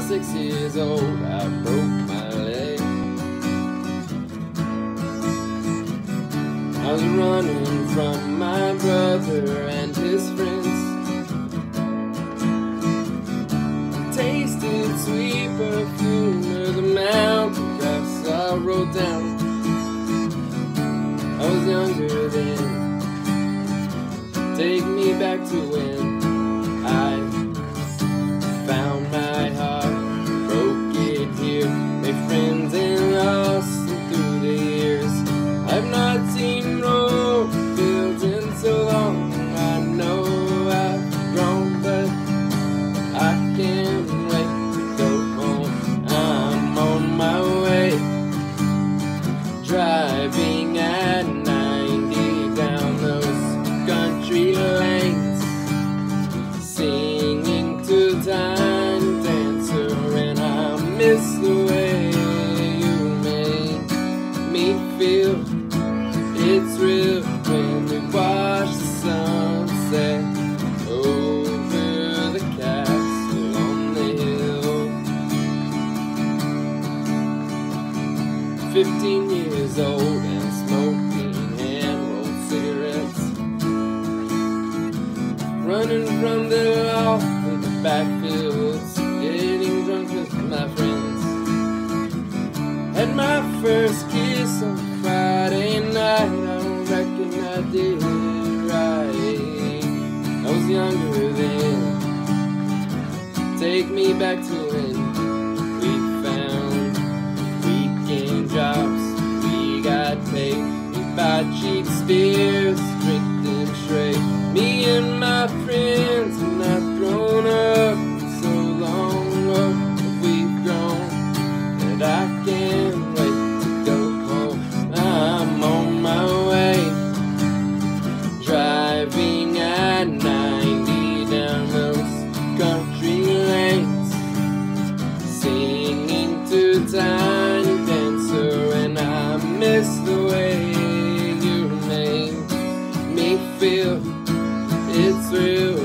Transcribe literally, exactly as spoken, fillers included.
six years old, I broke my leg. I was running from my brother and his friends. Tasted sweet perfume of the mountain grass I rode down. I was younger then. Take me back to when I found my heart, broke it here, made friends and lost them through the years. I've not seen road fields in so long. I know I've grown, but I can't wait to go home. I'm on my way, driving at ninety down those country lanes, singing to Tiny Dancer, and I miss the way you make me feel. It's real when we watch the sunset over the castle on the hill. Fifteen years old and smoking hand-rolled cigarettes, running from the law in the backfields, getting drunk with my friends. Had my first kiss on Friday night, I don't reckon I did it right. I was younger then. Take me back to when we found weekend jobs, we got paid, we bought cheap beers, drink them straight. Me and my friends have not grown up in so long, oh, but we've grown, and I can't wait to go home. I'm on my way, driving at ninety down those country lanes, singing to Tiny Dancer, and I miss the way you make me feel. It's real